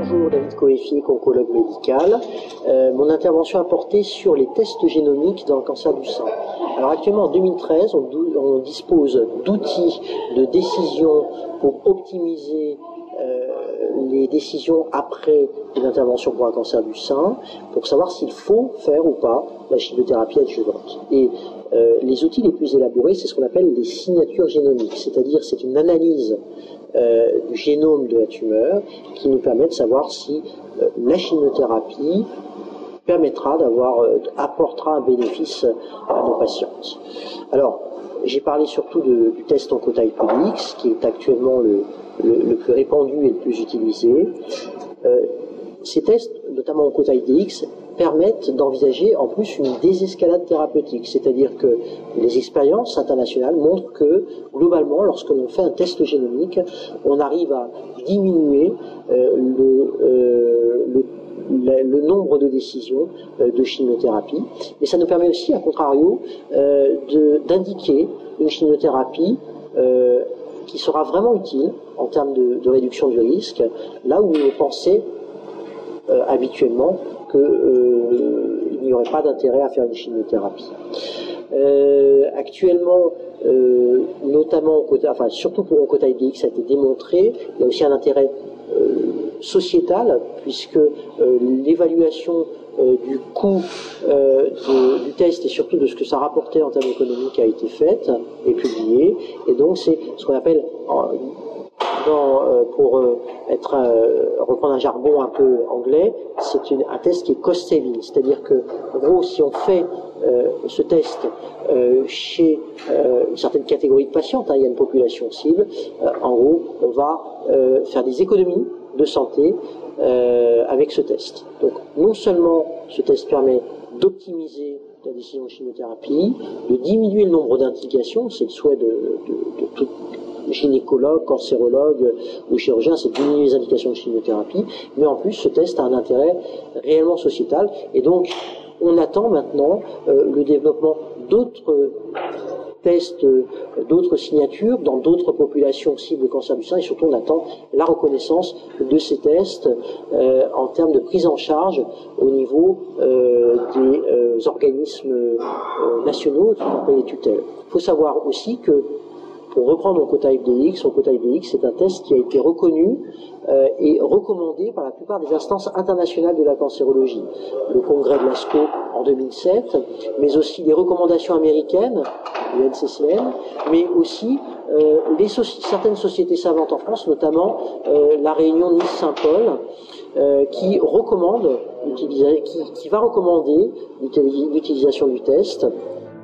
Bonjour, David Coeffier, oncologue médical. Mon intervention a porté sur les tests génomiques dans le cancer du sein. Alors actuellement, en 2013, on dispose d'outils de décision pour optimiser les décisions après une intervention pour un cancer du sein, pour savoir s'il faut faire ou pas la chimiothérapie adjuvante. Et les outils les plus élaborés, c'est ce qu'on appelle les signatures génomiques, c'est-à-dire c'est une analyse du génome de la tumeur qui nous permet de savoir si la chimiothérapie apportera un bénéfice à nos patientes. Alors, j'ai parlé surtout du test Oncotype DX, qui est actuellement le plus répandu et le plus utilisé. Ces tests, notamment Oncotype DX, permettent d'envisager en plus une désescalade thérapeutique, c'est-à-dire que les expériences internationales montrent que globalement, lorsque l'on fait un test génomique, on arrive à diminuer le nombre de décisions de chimiothérapie, et ça nous permet aussi, à contrario, d'indiquer une chimiothérapie qui sera vraiment utile en termes de réduction du risque, là où on pensait habituellement qu'il n'y aurait pas d'intérêt à faire une chimiothérapie. Actuellement, notamment, surtout pour Oncotype DX, ça a été démontré, il y a aussi un intérêt sociétal, puisque l'évaluation du coût du test et surtout de ce que ça rapportait en termes économiques a été faite et publiée, et donc c'est ce qu'on appelle, pour reprendre un jargon un peu anglais, c'est un test qui est cost saving, c'est-à-dire que, en gros, si on fait ce test chez une certaine catégorie de patientes, il y a une population cible, en gros, on va faire des économies de santé avec ce test. Donc, non seulement ce test permet d'optimiser la décision de chimiothérapie, de diminuer le nombre d'indications, c'est le souhait de tout gynécologue, cancérologue ou chirurgien, c'est de diminuer les indications de chimiothérapie, mais en plus ce test a un intérêt réellement sociétal, et donc on attend maintenant le développement d'autres tests, d'autres signatures dans d'autres populations cibles de cancer du sein, et surtout on attend la reconnaissance de ces tests en termes de prise en charge au niveau des organismes nationaux qui appellent les tutelles. Il faut savoir aussi que, pour reprendre Oncotype DX, c'est un test qui a été reconnu et recommandé par la plupart des instances internationales de la cancérologie. Le congrès de l'ASCO en 2007, mais aussi les recommandations américaines, le NCCN, mais aussi certaines sociétés savantes en France, notamment la réunion Nice-Saint-Paul, qui va recommander l'utilisation du test